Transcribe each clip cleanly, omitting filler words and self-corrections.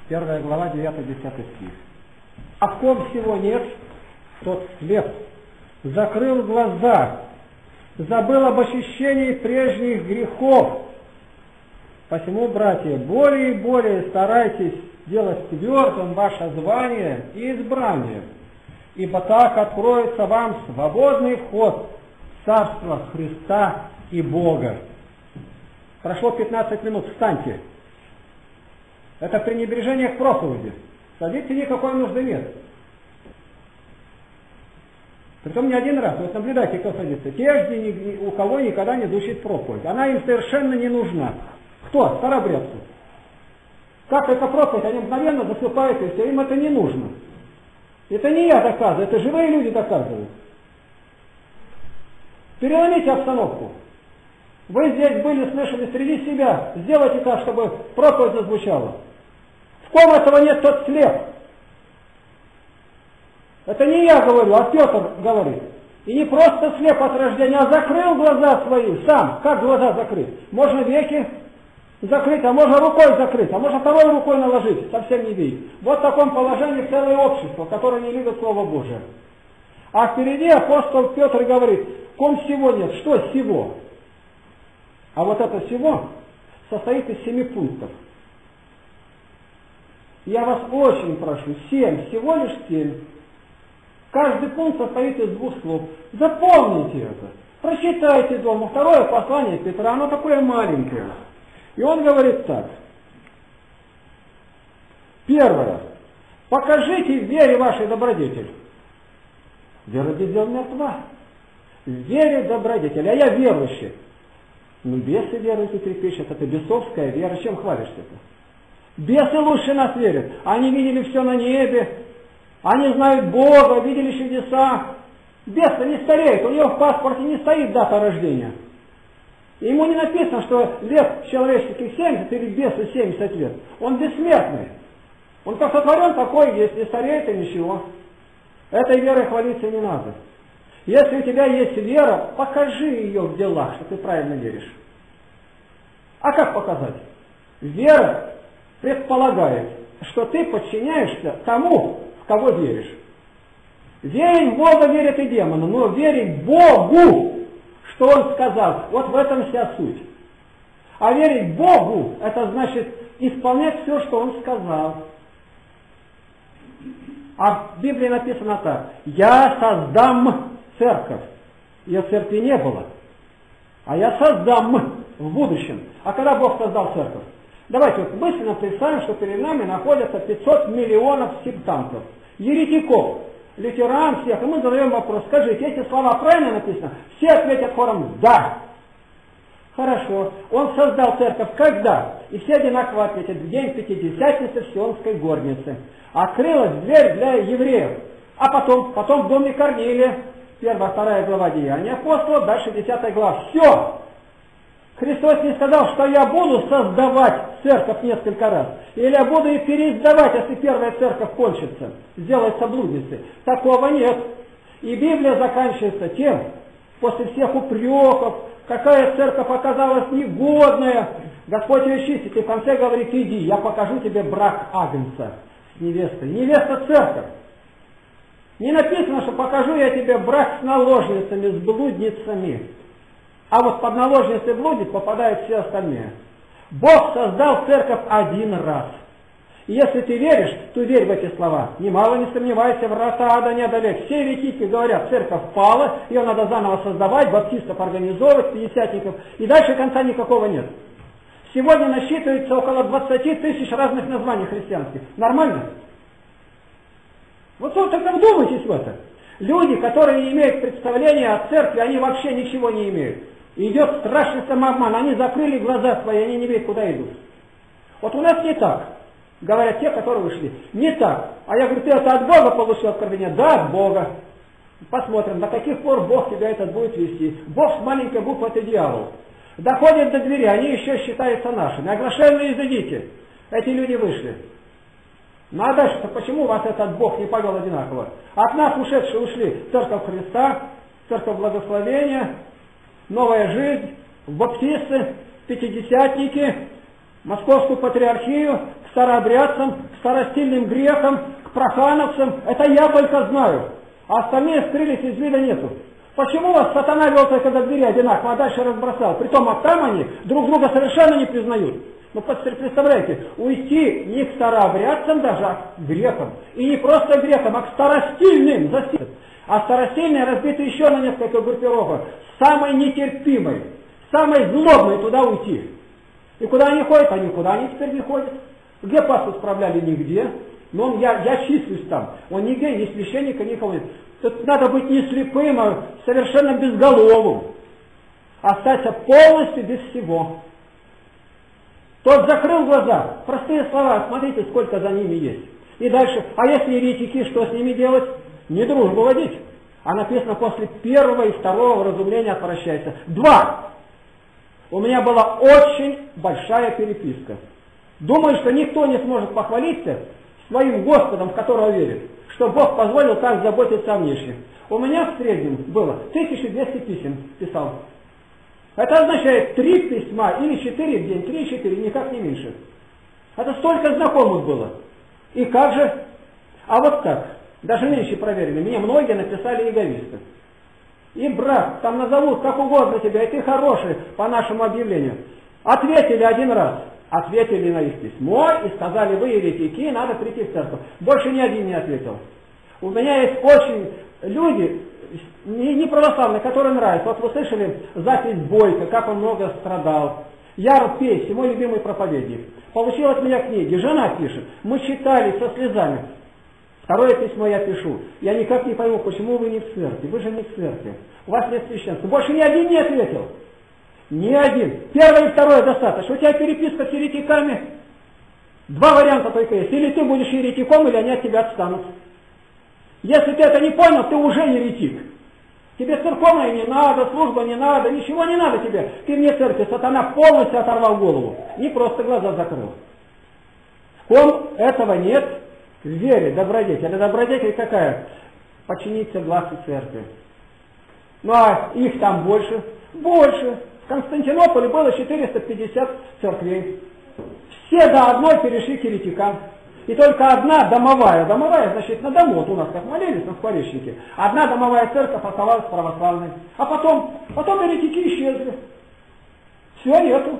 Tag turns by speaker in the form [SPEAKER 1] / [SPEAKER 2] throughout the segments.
[SPEAKER 1] 1 глава, 9-10 стих. А в ком всего нет, тот слеп, закрыл глаза, забыл об очищении прежних грехов. Посему, братья, более и более старайтесь делать твердым ваше звание и избрание, ибо так откроется вам свободный вход в Царство Христа и Бога. Прошло 15 минут, встаньте. Это пренебрежение к проповеди. Садиться никакой нужды нет. Притом не один раз. Вот наблюдайте, кто садится. Те, у кого никогда не звучит проповедь. Она им совершенно не нужна. Кто? Старобрядцы. Как эта проповедь, они мгновенно засыпают, и все, им это не нужно. Это не я доказываю, это живые люди доказывают. Переломите обстановку. Вы здесь были, слышали, среди себя. Сделайте так, чтобы проповедь зазвучала. В ком этого нет, тот слеп. Это не я говорю, а Петр говорит. И не просто слеп от рождения, а закрыл глаза свои сам. Как глаза закрыть? Можно веки закрыть, а можно рукой закрыть, а можно второй рукой наложить, совсем не видеть. Вот в таком положении целое общество, которое не любит Слово Божие. А впереди апостол Петр говорит, ком всего нет, что всего? А вот это всего состоит из 7 пунктов. Я вас очень прошу, 7, всего лишь 7. Каждый пункт состоит из 2 слов. Запомните это. Прочитайте дома. Второе послание Петра, оно такое маленькое. И он говорит так. Первое. Покажите в вере вашей добродетель. Вера без дел мертва. В вере добродетель. А я верующий. Ну, бесы веруют и трепещут. Это бесовская вера. Чем хвалишься-то? Бесы лучше нас верят. Они видели все на небе. Они знают Бога, видели чудеса. Бес не стареет. У него в паспорте не стоит дата рождения. Ему не написано, что лет человеческих 70 или бесу 70 лет. Он бессмертный. Он как сотворен такой, если стареет, то ничего. Этой верой хвалиться не надо. Если у тебя есть вера, покажи ее в делах, что ты правильно веришь. А как показать? Вера предполагает, что ты подчиняешься тому, в кого веришь. Верить в Бога верят и демоны, но верить Богу, что Он сказал, вот в этом вся суть. А верить Богу, это значит исполнять все, что Он сказал. А в Библии написано так: «Я создам церковь». Ее церкви не было. А я создам в будущем. А когда Бог создал церковь? Давайте вот мысленно представим, что перед нами находятся 500 миллионов сектантов, еретиков, лютеран всех. И мы задаем вопрос: скажите, эти слова правильно написаны? Все ответят хором «да». Хорошо. Он создал церковь когда? И все одинаково ответят: в день Пятидесятницы в Сионской горнице. Открылась дверь для евреев. А потом в доме Корнилия, 1-2 глава Деяния апостолов, дальше 10 глава. Все. Христос не сказал, что я буду создавать церковь несколько раз. Или я буду и переиздавать, если первая церковь кончится, сделается блудницей. Такого нет. И Библия заканчивается тем, после всех упреков, какая церковь оказалась негодная, Господь ее чистит, и в конце говорит: иди, я покажу тебе брак агнца с невестой. Невеста церковь. Не написано, что покажу я тебе брак с наложницами, с блудницами. А вот под наложницей блудниц попадают все остальные. Бог создал церковь один раз. И если ты веришь, то верь в эти слова. Немало не сомневайся, врата ада не одолеть. Все еретики говорят, церковь пала, ее надо заново создавать, баптистов организовывать, пятидесятников. И дальше конца никакого нет. Сегодня насчитывается около 20 тысяч разных названий христианских. Нормально? Вот только вдумайтесь в это. Люди, которые не имеют представления о церкви, они вообще ничего не имеют. И идет страшный самообман. Они закрыли глаза свои, они не видят, куда идут. Вот у нас не так. Говорят те, которые ушли. Не так. А я говорю: ты это от Бога получил откровение? Да, от Бога. Посмотрим, до каких пор Бог тебя этот будет вести. Бог с маленькой буквы — это дьявол. Доходят до двери, они еще считаются нашими. Оглашенные изыдите. Эти люди вышли. Ну а дальше-то почему вас этот Бог не повел одинаково? От нас ушедшие ушли Церковь Христа, Церковь Благословения, Новая Жизнь, баптисты, пятидесятники, Московскую патриархию, к старообрядцам, к старостильным грекам, к профановцам. Это я только знаю. А остальные скрылись, из вида нету. Почему вас сатана вел только до двери одинаково, а дальше разбросал? Притом, а там они друг друга совершенно не признают. Ну, представляете, уйти не к старообрядцам даже, а к грекам. И не просто к грекам, а к старостильным. А старостильные разбиты еще на несколько группировок. Самой нетерпимой, самой злобной туда уйти. И куда они ходят? А никуда они теперь не ходят. Где паству справляли? Нигде. Но я числюсь там. Он нигде, ни священника, никого нет. Тут надо быть не слепым, а совершенно безголовым. Остаться полностью без всего. Тот закрыл глаза. Простые слова, смотрите, сколько за ними есть. И дальше, а если еретики, что с ними делать? Не дружбу водить. А написано, после первого и второго вразумления отвращайся. 2. У меня была очень большая переписка. Думаю, что никто не сможет похвалиться своим Господом, в которого верит, что Бог позволил так заботиться о внешних. У меня в среднем было 1200 писем писал. Это означает 3 письма или 4 в день, 3-4, никак не меньше. Это столько знакомых было. И как же? А вот так. Даже меньше проверили. Мне многие написали иеговисты. И брат, там назовут как угодно тебя, и ты хороший по нашему объявлению. Ответили один раз. Ответили на их письмо и сказали, вы еретики, надо прийти в церковь. Больше ни один не ответил. У меня есть очень люди, не православные, которые нравятся. Вот вы слышали запись Бойко, как он много страдал. Яр Пейси, мой любимый проповедник. Получил от меня книги. Жена пишет. Мы читали со слезами. Второе письмо я пишу. Я никак не пойму, почему вы не в церкви. Вы же не в церкви. У вас нет священства. Больше ни один не ответил. Ни один. Первое и второе достаточно. У тебя переписка с еретиками. 2 варианта только есть. Или ты будешь еретиком, или они от тебя отстанут. Если ты это не понял, ты уже еретик. Тебе церковная не надо, служба не надо, ничего не надо тебе. Ты вне церкви. Сатана полностью оторвал голову. Не просто глаза закрыл. В ком этого нет, в вере, добродетель. А добродетель какая? Подчиниться гласу церкви. Ну а их там больше? Больше. В Константинополе было 450 церквей. Все до одной перешли к еретикам. И только одна домовая, значит на дому, вот у нас как молились на скворечнике, одна домовая церковь оставалась православной. А потом еретики исчезли. Все, нету.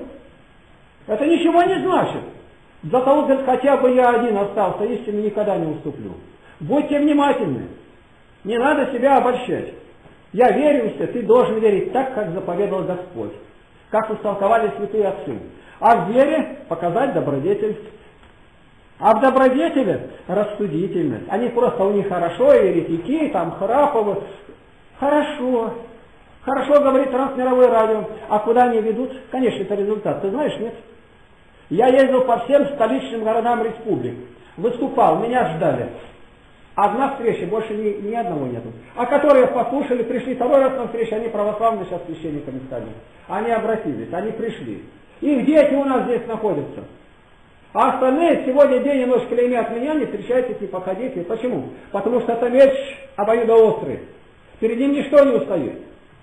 [SPEAKER 1] Это ничего не значит. Зато вот хотя бы я один остался, истину никогда не уступлю. Будьте внимательны. Не надо себя обольщать. Я верю, что ты должен верить так, как заповедал Господь. Как истолковали святые отцы. А в вере показать добродетель. А в добродетели рассудительность. Они просто у них хорошо, еретики, там Храповы. Хорошо. Хорошо говорит Трансмировое радио. А куда они ведут? Конечно, это результат. Ты знаешь, нет? Я ездил по всем столичным городам республик. Выступал, меня ждали. Одна встреча, больше ни одного нету. А которые послушали, пришли второй раз на встречу, они православные сейчас священниками стали. Они обратились, они пришли. Их дети у нас здесь находятся. А остальные сегодня день и ночь клеймят меня, не встречайтесь, не подходите. Почему? Потому что это меч обоюдоострый. Перед ним ничто не устоит.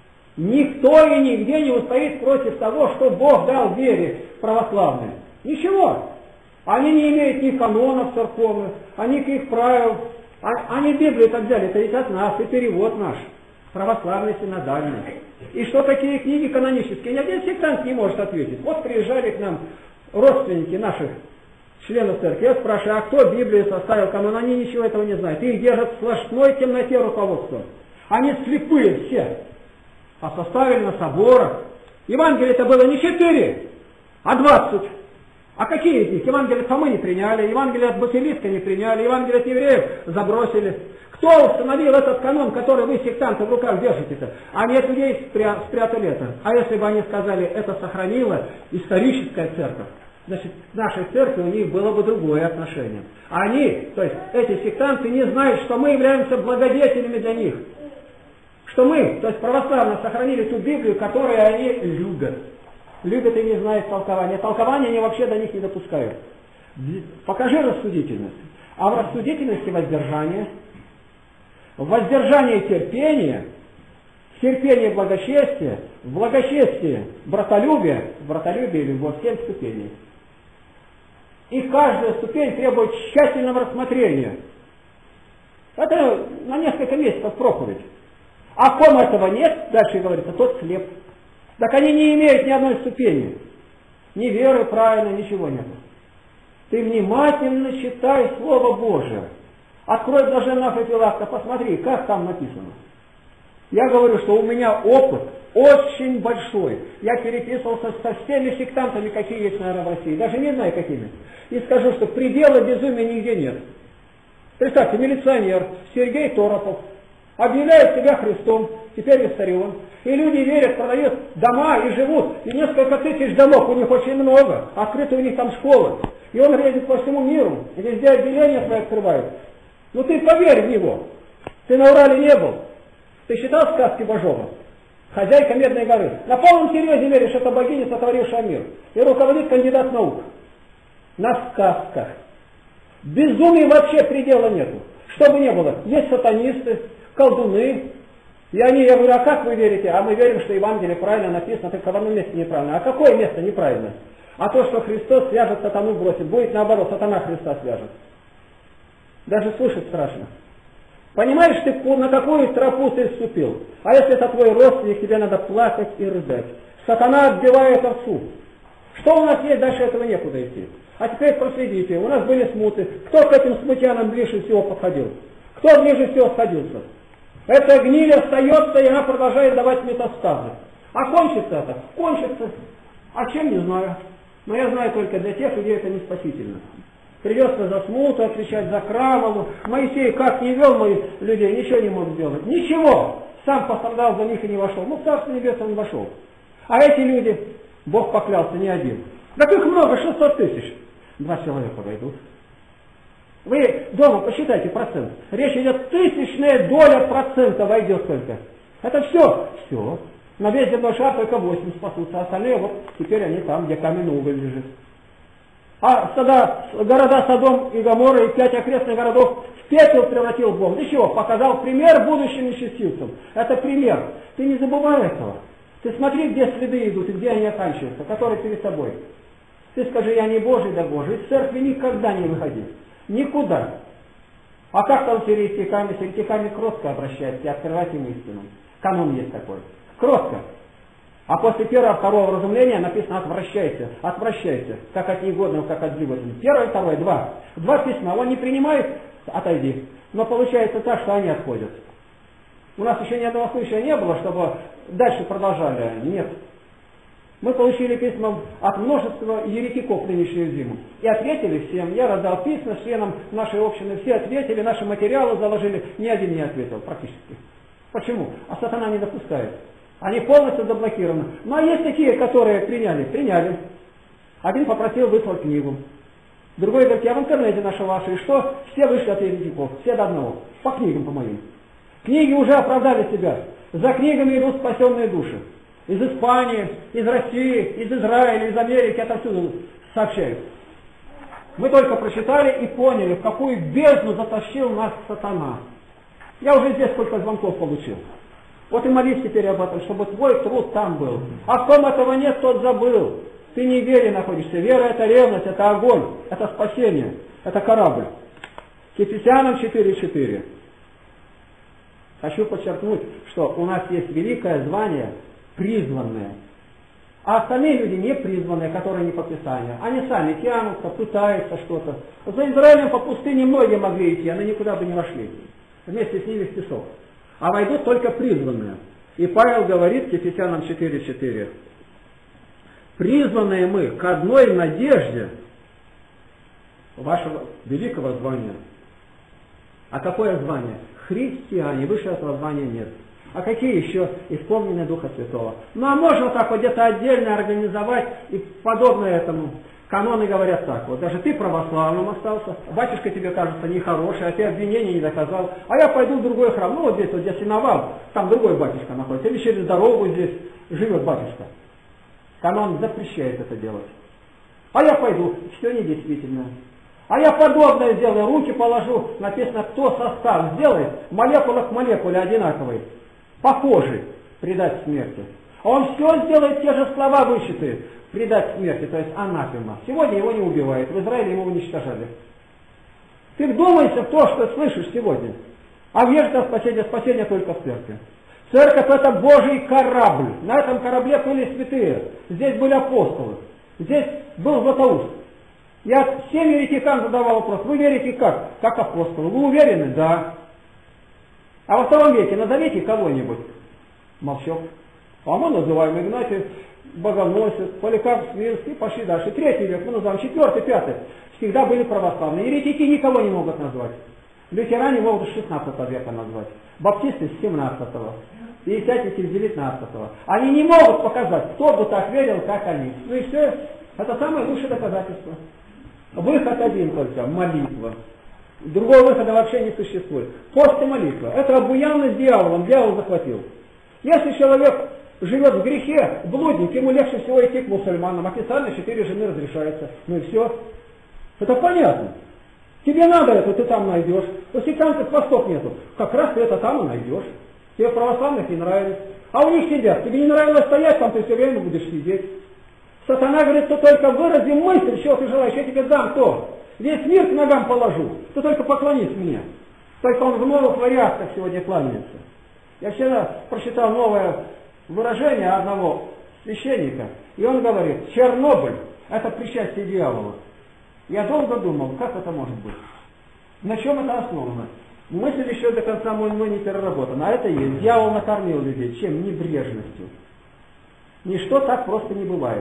[SPEAKER 1] Никто и нигде не устоит против того, что Бог дал вере православной. Ничего. Они не имеют ни канонов церковных, ни никаких правил. Они Библию так взяли, это ведь от нас, и перевод наш. Православный, синодальный. И что такие книги канонические? Ни один сектант не может ответить. Вот приезжали к нам родственники наших членов церкви. Я спрашиваю, а кто Библию составил канон? Они ничего этого не знают. Их держат в сплошной темноте руководства. Они слепые все. А составили на соборах. Евангелие-то было не 4, а 20. А какие из них? Евангелие от Фомы не приняли, Евангелие от Басилиска не приняли, Евангелие от евреев забросили. Кто установил этот канон, который вы, сектанты, в руках держите-то? Они от людей спрятали это. А если бы они сказали, это сохранила историческая церковь, значит, к нашей церкви у них было бы другое отношение. Они, то есть эти сектанты, не знают, что мы являемся благодетелями для них. Что мы, то есть православно, сохранили ту Библию, которую они любят. Любят и не знают толкования. Толкования они вообще до них не допускают. Покажи рассудительность. А в рассудительности воздержание. В воздержании терпение. В терпении благочестие. В благочестии братолюбие. В братолюбии любовь. 7 ступеней. И каждая ступень требует тщательного рассмотрения. Это на несколько месяцев проповедь. А ком этого нет, дальше говорится, тот слеп. Так они не имеют ни одной ступени. Ни веры правильно, ничего нет. Ты внимательно читай Слово Божие. Открой блаженного Феофилакта, посмотри, как там написано. Я говорю, что у меня опыт очень большой. Я переписывался со всеми сектантами, какие есть, наверное, в России. Даже не знаю, какими. И скажу, что предела безумия нигде нет. Представьте, милиционер Сергей Торопов объявляет себя Христом, теперь Виссарион. И люди верят, продают дома и живут. И несколько тысяч домов, у них очень много. Открыты у них там школы. И он едет по всему миру. И везде отделения свои открывают. Ну ты поверь в него. Ты на Урале не был. Ты читал сказки Бажова? Хозяйка Медной горы. На полном серьезе веришь, что это богиня, сотворившая мир. И руководит кандидат наук. На сказках. Безумия вообще предела нету. Что бы ни было. Есть сатанисты, колдуны. И они, я говорю, а как вы верите? А мы верим, что Евангелие правильно написано, только в одном месте неправильно. А какое место неправильно? А то, что Христос свяжет, сатану бросит. Будет наоборот, сатана Христа свяжет. Даже слушать страшно. Понимаешь, ты на какую тропу ты вступил? А если это твой родственник, тебе надо плакать и рыдать. Сатана отбивает овцу. Что у нас есть, дальше этого некуда идти. А теперь проследите, у нас были смуты. Кто к этим смутянам ближе всего подходил? Кто ближе всего сходился? Эта гниль остается, и она продолжает давать метастазы. А кончится это? Кончится. А чем, не знаю. Но я знаю только для тех, где это не спасительно. Придется за смуту отвечать, за крамолу. Моисей как не вел моих людей, ничего не мог сделать. Ничего. Сам пострадал за них и не вошел. Ну, в Царство Небесное он вошел. А эти люди, Бог поклялся, не один. Так их много, 600 тысяч. 2 человека войдут. Вы дома посчитайте процент. Речь идет, тысячная доля процента войдет только. Это все. Все. На весь земной шар только 8 спасутся. А остальные вот теперь они там, где каменный уголь лежит. А тогда города Содом и Гоморра и 5 окрестных городов в пепел превратил Бог. Для чего? Показал пример будущим нечестивцам. Это пример. Ты не забывай этого. Ты смотри, где следы идут и где они оканчиваются, которые перед тобой. Ты скажи, я не Божий, да Божий. Из церкви никогда не выходи. Никуда. А как там с еретиками? С еретиками кротко обращаются и открывать им истину. Канон есть такой. Кротко. А после первого, второго разумления написано отвращайся, отвращайся, как от негодного, как от двигателя. Первое, второе, 2. 2 письма. Он не принимает, отойди. Но получается так, что они отходят. У нас еще ни одного случая не было, чтобы дальше продолжали. Нет. Мы получили письма от множества еретиков в нынешнюю зиму. И ответили всем. Я раздал письма членам нашей общины. Все ответили, наши материалы заложили. Ни один не ответил практически. Почему? А сатана не допускает. Они полностью заблокированы. Ну а есть такие, которые приняли. Приняли. Один попросил выслать книгу. Другой говорит, я в интернете нашел ваши. И что? Все вышли от еретиков. Все до одного. По книгам, по моим. Книги уже оправдали себя. За книгами идут спасенные души. Из Испании, из России, из Израиля, из Америки, отовсюду сообщают. Мы только прочитали и поняли, в какую бездну затащил нас сатана. Я уже здесь сколько звонков получил. Вот и молись теперь об этом, чтобы твой труд там был. А в ком этого нет, тот забыл. Ты не в вере находишься. Вера — это ревность, это огонь, это спасение, это корабль. К Ефесянам 4:4. Хочу подчеркнуть, что у нас есть великое звание призванные. А остальные люди не призванные, которые не по Писанию. Они сами тянутся, пытаются что-то. За Израилем по пустыне многие могли идти, они никуда бы не вошли. Вместе с ними в песок. А войдут только призванные. И Павел говорит к Ефесянам 4:4. Призванные мы к одной надежде вашего великого звания. А какое звание? Христиане. Выше этого звания нет. А какие еще исполнены Духа Святого? Ну а можно так вот где-то отдельно организовать и подобное этому. Каноны говорят так, вот даже ты православным остался, батюшка тебе кажется нехороший, а ты обвинения не доказал, а я пойду в другой храм, ну вот здесь, вот где синовал, там другой батюшка находится, или через дорогу здесь живет батюшка. Канон запрещает это делать. А я пойду, все недействительно. А я подобное сделаю, руки положу, написано, кто состав сделает, молекула к молекуле одинаковый, похожий, предать смерти. А он все сделает, те же слова вычитает. предать смерти, то есть анафема. Сегодня его не убивают, в Израиле его уничтожали. Ты вдумайся в то, что слышишь сегодня. А вера спасение только в церкви. Церковь это Божий корабль. На этом корабле были святые. Здесь были апостолы. Здесь был Златоуст. Я всем еретикам задавал вопрос. Вы верите как? Как апостолы. Вы уверены? Да. А во втором веке назовите кого-нибудь. Молчок. А мы называем Игнатий Богоносец, Поликарп Смирский, пошли дальше. Третий век мы называем, четвертый, пятый. Всегда были православные. Еретики никого не могут назвать. Лютеране могут с 16 века назвать. Баптисты с 17-го. Пятидесятники с 19-го. Они не могут показать, кто бы так верил, как они. Ну и все. Это самое лучшее доказательство. Выход один только. Молитва. Другого выхода вообще не существует. Пост и молитва. Это обуянно с дьяволом. Дьявол захватил. Если человек живет в грехе, блудник, ему легче всего идти к мусульманам. Официально 4 жены разрешается. Ну и все. Это понятно. Тебе надо это, ты там найдешь. У сектантов постов нету. Как раз ты это там и найдешь. Тебе православных не нравилось. А у них сидят. Тебе не нравилось стоять, там ты все время будешь сидеть. Сатана говорит, что только вырази мысль, чего ты желаешь, я тебе дам то. Весь мир к ногам положу. Ты только поклонись мне. Только он в новых вариантах сегодня кланяется. Я вчера прочитал новое выражение одного священника, и он говорит, Чернобыль – это причастие дьявола. Я долго думал, как это может быть? На чем это основано? Мысль еще до конца мой не переработана. А это есть. Дьявол накормил людей. Чем? Небрежностью. Ничто так просто не бывает.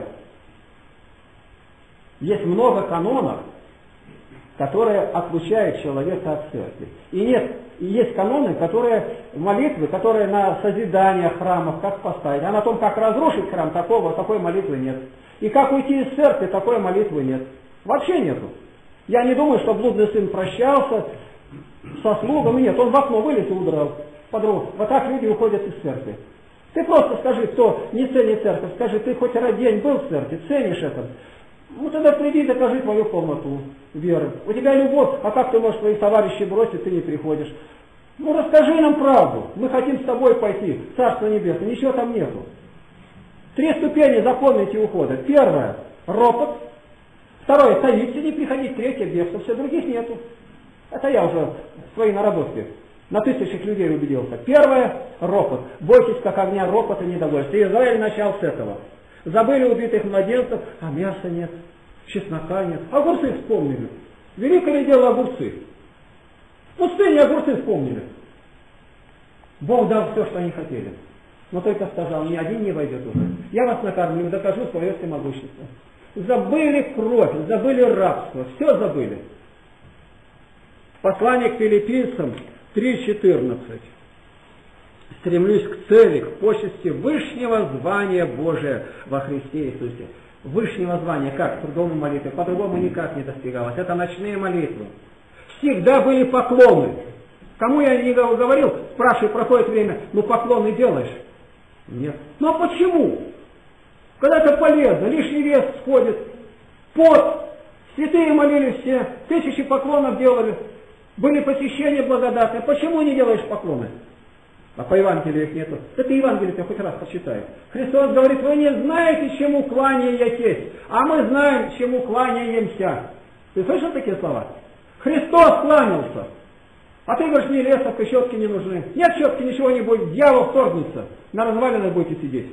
[SPEAKER 1] Есть много канонов, которые отлучают человека от церкви. И есть каноны, молитвы, которые на созидание храмов, как поставить. А на том, как разрушить храм, такой молитвы нет. И как уйти из церкви, такой молитвы нет. Вообще нету. Я не думаю, что блудный сын прощался со слугами. Нет, он в окно вылез и удрал. Вот так люди уходят из церкви. Ты просто скажи, кто не ценит церковь, скажи, ты хоть раз день был в церкви, ценишь это. Ну тогда приди и докажи твою полноту веры. У тебя любовь, а как ты можешь своих товарищей бросить, ты не приходишь. Ну расскажи нам правду. Мы хотим с тобой пойти в Царство Небесное. Ничего там нету. 3 ступени запомните ухода. Первое – ропот. Второе – таиться, не приходить. Третье – бегство. Все, других нету. Это я уже в своей наработке на тысячах людей убедился. Первое – ропот. Бойтесь, как огня, ропота, недовольства. И Израиль начал с этого. Забыли убитых младенцев, а мяса нет, чеснока нет. Огурцы вспомнили. Великое дело огурцы. В пустыне огурцы вспомнили. Бог дал все, что они хотели. Но только сказал, ни один не войдет уже. Я вас накормлю, докажу свое всемогущество. Забыли кровь, забыли рабство, все забыли. Послание к Филиппийцам 3:14. Стремлюсь к цели, к почести вышнего звания Божия во Христе Иисусе. Вышнего звания, как? Трудом и молитвой. По-другому никак не достигалось. Это ночные молитвы. Всегда были поклоны. Кому я не говорил, спрашиваю, проходит время, ну поклоны делаешь? Нет. Ну а почему? Когда это полезно, лишний вес сходит, пот, святые молились все, 1000 поклонов делали, были посещения благодатные. Почему не делаешь поклоны? А по Евангелию их нету. Это Евангелие ты хоть раз почитай. Христос говорит, вы не знаете, чему кланяетесь, а мы знаем, чему кланяемся. Ты слышал такие слова? Христос кланялся. А ты говоришь, мне лесовка, щетки не нужны. Нет щетки, ничего не будет. Дьявол вторгнется. На развалинах будете сидеть.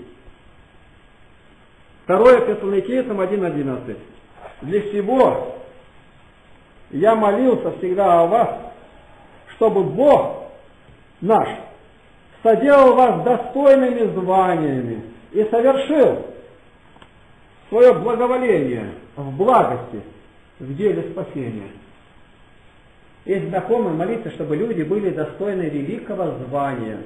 [SPEAKER 1] 2 Фессалоникийцам 1:11. Для сего я молился всегда о вас, чтобы Бог наш соделал вас достойными званиями и совершил свое благоволение в благости, в деле спасения. Есть знакомые молиться, чтобы люди были достойны великого звания.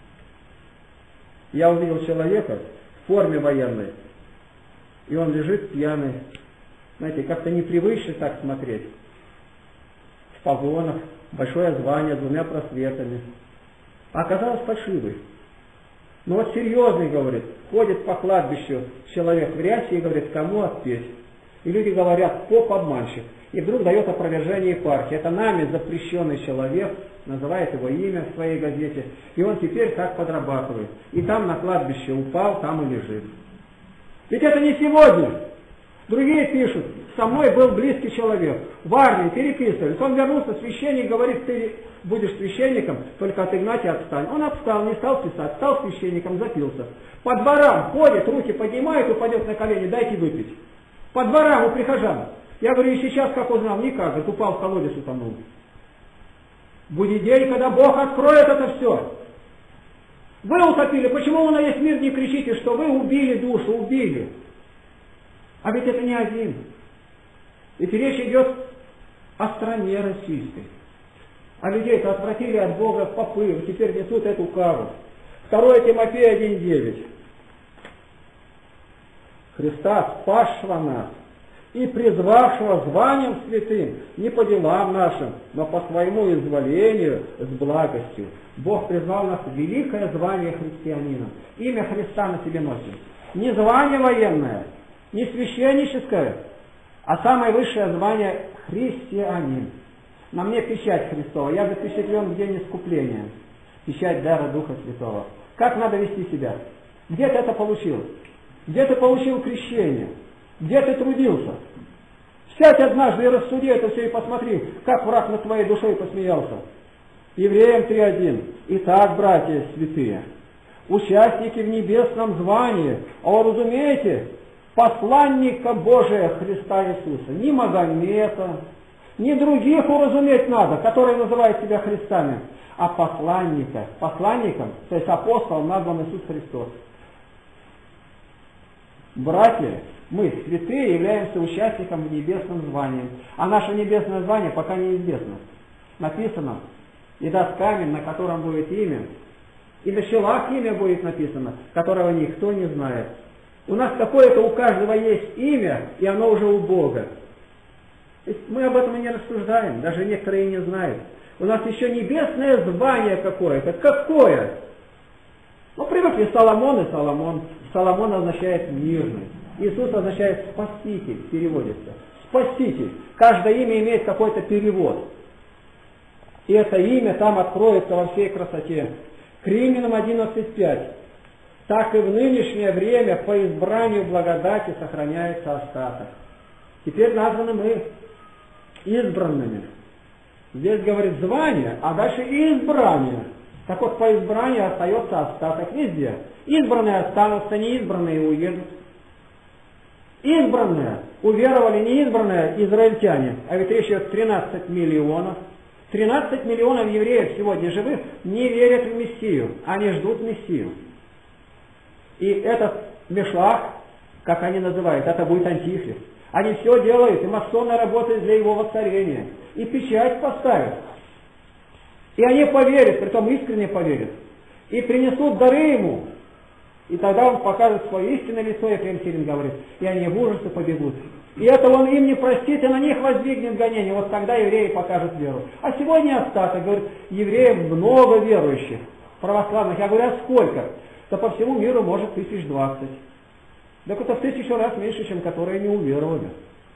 [SPEAKER 1] Я увидел человека в форме военной, и он лежит пьяный. Знаете, как-то непривычно так смотреть. В погонах, большое звание, 2 просветами. А оказалось фальшивый. Ну вот серьезный, говорит, ходит по кладбищу человек в рясе и говорит, кому отпеть. И люди говорят, поп обманщик. И вдруг дает опровержение епархии. Это нами запрещенный человек, называет его имя в своей газете. И он теперь так подрабатывает. И там на кладбище упал, там и лежит. Ведь это не сегодня. Другие пишут, со мной был близкий человек, в армии переписывались. Он вернулся, священник говорит, ты будешь священником, только от Игнатия отстань. Он отстал, не стал писать, стал священником, запился. По дворам ходит, руки поднимает, упадет на колени, дайте выпить. По дворам у прихожан. Я говорю, и сейчас как узнал, никак, говорит, упал в колодец, утонул. Будет день, когда Бог откроет это все. Вы утопили, почему вы на весь мир не кричите, что вы убили душу, убили? А ведь это не один. Ведь речь идет о стране российской. А людей-то отвратили от Бога попы, теперь несут эту кару. 2 Тимофея 1:9. Христа, спасшего нас и призвавшего званием святым, не по делам нашим, но по своему изволению с благостью. Бог призвал нас в великое звание христианина. Имя Христа на себе носим. Не звание военное, не священническое, а самое высшее звание христианин. На мне печать Христова. Я запечатлен в день искупления. Печать дара Духа Святого. Как надо вести себя? Где ты это получил? Где ты получил крещение? Где ты трудился? Сядь однажды и рассуди это все и посмотри, как враг над твоей душой посмеялся. Евреям 3:1. Итак, братья святые, участники в небесном звании, а вы разумеете, посланника Божия Христа Иисуса. Ни Магомета, ни других уразуметь надо, которые называют себя Христами, а посланником, то есть апостолом назван Иисус Христос. Братья, мы, святые, являемся участником в небесном звании, а наше небесное звание пока неизвестно. Написано, и даст камень, на котором будет имя, и на челах имя будет написано, которого никто не знает. У нас какое-то у каждого есть имя, и оно уже у Бога. Мы об этом и не рассуждаем, даже некоторые не знают. У нас еще небесное звание какое-то. Какое? Ну, привыкли Соломон и Соломон. Соломон означает мирный. Иисус означает спаситель, переводится. Спаситель. Каждое имя имеет какой-то перевод. И это имя там откроется во всей красоте. К Римлянам 11:5. Так и в нынешнее время по избранию благодати сохраняется остаток. Теперь названы мы избранными. Здесь говорит звание, а дальше избрание. Так вот, по избранию остается остаток везде. Избранные останутся, неизбранные уедут. Избранные уверовали, неизбранные израильтяне. А ведь речь идет 13 миллионов. 13 миллионов евреев сегодня живых не верят в Мессию. Они ждут Мессию. И этот Мешлах, как они называют, это будет антихрист. Они все делают, и масонная работает для его воцарения. И печать поставят. И они поверят, притом искренне поверят. И принесут дары ему. И тогда он покажет свое истинное лицо, Ефрем Сирин говорит. И они в ужасе побегут. И это он им не простит, и на них воздвигнет гонение. Вот тогда евреи покажут веру. А сегодня остаток, говорит, евреев много верующих, православных. Я говорю, а сколько? Да по всему миру может 1020. Так это в 1000 раз меньше, чем которые не уверовали.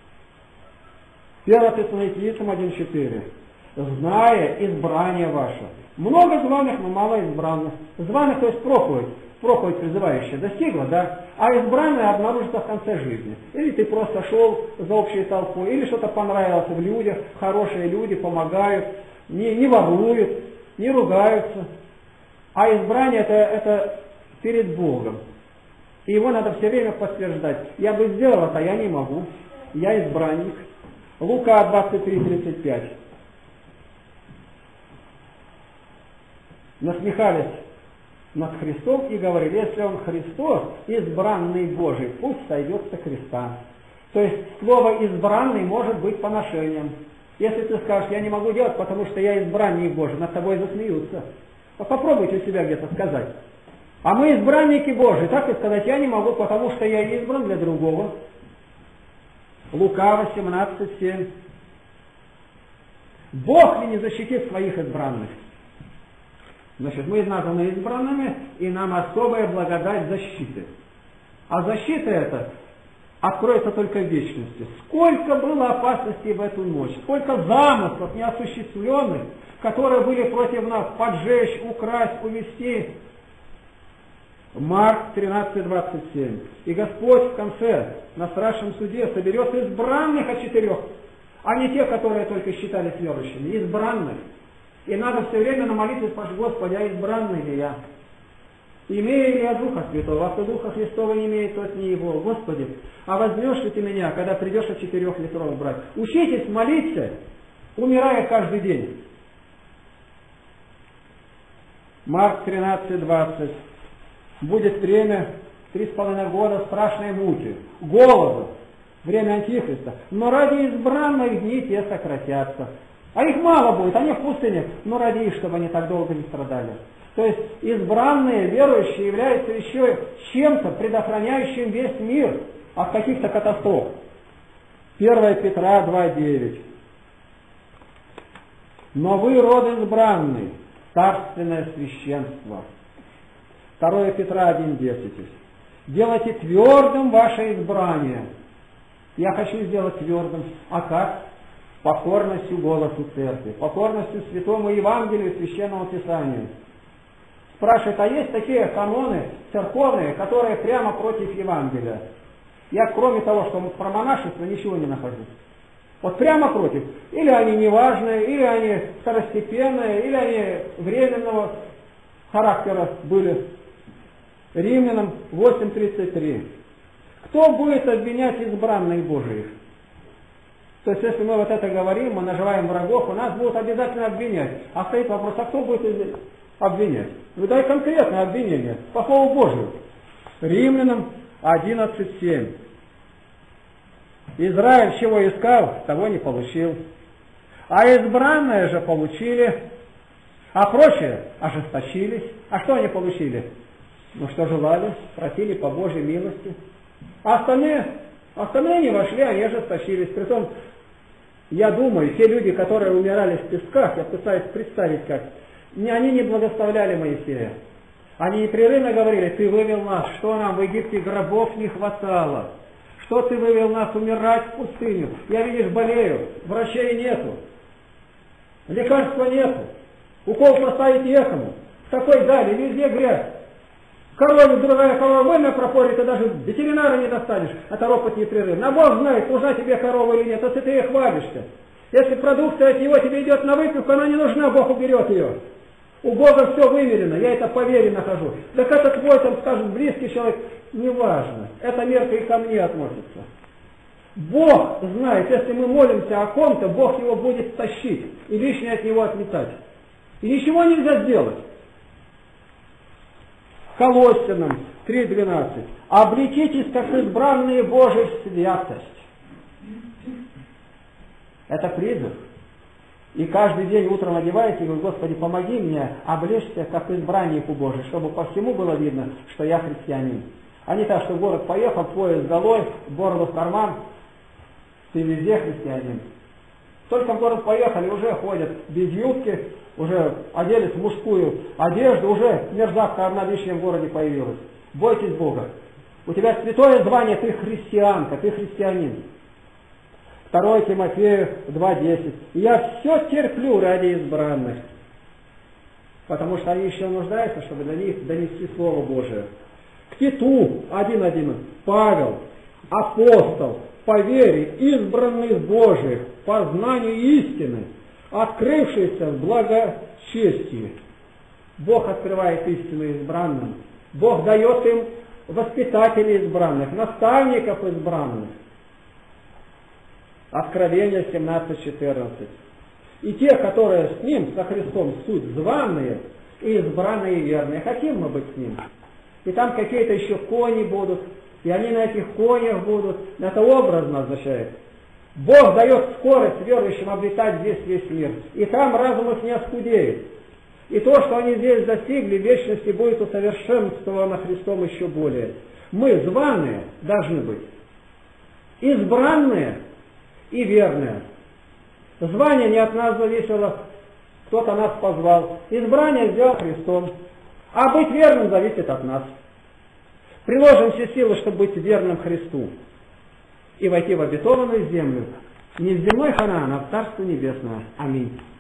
[SPEAKER 1] 1 Тессалоникийцам 1:4. Зная избрание ваше. Много званых, но мало избранных. Званых, то есть проповедь призывающая достигла, да? А избранное обнаружится в конце жизни. Или ты просто шел за общей толпой, или что-то понравилось в людях, хорошие люди помогают, не воруют, не ругаются. А избрание это перед Богом. И его надо все время подтверждать. Я бы сделал это, а я не могу. Я избранник. Лука 23:35. Насмехались над Христом и говорили, если он Христос, избранный Божий, пусть сойдет со креста. То есть слово избранный может быть поношением. Если ты скажешь, я не могу делать, потому что я избранник Божий, над тобой засмеются. Попробуйте у себя где-то сказать. А мы избранники Божии, так и сказать, я не могу, потому что я избран для другого. Лука 18:7. Бог ли не защитит своих избранных? Значит, мы названы избранными, и нам особая благодать защиты. А защита эта откроется только в вечности. Сколько было опасностей в эту ночь, сколько замыслов неосуществленных, которые были против нас, поджечь, украсть, увести. Марк 13:27. И Господь в конце, на страшном суде, соберет избранных от 4, а не тех, которые только считались верующими, избранных. И надо все время на молитве спрашивать: Господи, а избранный ли я? Имею ли я Духа Святого? А кто Духа Христова не имеет, тот не его. Господи, а возьмешь ли ты меня, когда придешь от 4 литров брать? Учитесь молиться, умирая каждый день. Марк 13:20. Будет время 3,5 года страшной муки, голода, время Антихриста. Но ради избранных дни те сократятся. А их мало будет, они в пустыне, но ради их, чтобы они так долго не страдали. То есть избранные, верующие являются еще чем-то, предохраняющим весь мир от каких-то катастроф. 1 Петра 2:9. Но вы род избранный, царственное священство. 2 Петра 1:10. Делайте твердым ваше избрание. Я хочу сделать твердым. А как? Покорностью голосу церкви, покорностью святому Евангелию, священному Писанию. Спрашивает, а есть такие каноны церковные, которые прямо против Евангелия? Я, кроме того, что про монашество, ничего не нахожу. Вот прямо против. Или они неважные, или они второстепенные, или они временного характера были. Римлянам 8:33. Кто будет обвинять избранных Божиих? То есть, если мы вот это говорим, мы наживаем врагов, у нас будут обязательно обвинять. А стоит вопрос, а кто будет обвинять? Вы дай конкретное обвинение, по Слову Божию. Римлянам 11:7. Израиль чего искал, того не получил. А избранные же получили, а прочие ожесточились. А что они получили? Ну что желали, просили по Божьей милости. А остальные не вошли, они ожесточились. Притом, я думаю, те люди, которые умирали в песках, я пытаюсь представить как, они не благословляли Моисея. Они непрерывно говорили: ты вывел нас, что нам в Египте гробов не хватало, что ты вывел нас умирать в пустыню. Я, видишь, болею, врачей нету, лекарства нету, укол поставить некому, в такой дали, везде грязь. Корове, другая корова война пропорит, ты даже ветеринара не достанешь, а торопот непрерывно. А Бог знает, нужна тебе корова или нет, если ты ей хвалишься. Если продукция от него тебе идет на выпивку, она не нужна, Бог уберет ее. У Бога все вымерено, я это по вере нахожу. Так это твой, там скажет, близкий человек, неважно, эта мерка и ко мне относится. Бог знает, если мы молимся о ком-то, Бог его будет тащить и лишнее от него отметать. И ничего нельзя сделать. Колоссянам 3:12. Облечитесь, как избранные Божьи, в святость. Это призыв. И каждый день утром одеваете и говорите: Господи, помоги мне облечься, как избраннику Божию, чтобы по всему было видно, что я христианин. А не так, что в город поехал, пояс долой, бороду в карман, ты везде христианин. Только в город поехали, уже ходят без юбки, уже оделись в мужскую одежду, уже мерзавка одна лишняя в городе появилась. Бойтесь Бога. У тебя святое звание, ты христианка, ты христианин. 2 Тимофею 2:10. Я все терплю ради избранных, потому что они еще нуждаются, чтобы до них донести Слово Божие. К Титу 1:11. Павел, апостол, по вере избранных Божиих, по знанию истины, открывшийся в благочестии. Бог открывает истину избранным. Бог дает им воспитателей избранных, наставников избранных. Откровение 17:14. И те, которые с Ним, со Христом, суть званые и избранные верные. Хотим мы быть с Ним. И там какие-то еще кони будут, и они на этих конях будут. Это образно означает. Бог дает скорость верующим обретать здесь весь мир. И там разум их не оскудеет. И то, что они здесь достигли, в вечности будет усовершенствовано Христом еще более. Мы, званые, должны быть. Избранные и верные. Звание не от нас зависело, кто-то нас позвал. Избрание сделал Христом. А быть верным зависит от нас. Приложим все силы, чтобы быть верным Христу и войти в обетованную землю, не в земной Ханаан, а в Царство Небесное. Аминь.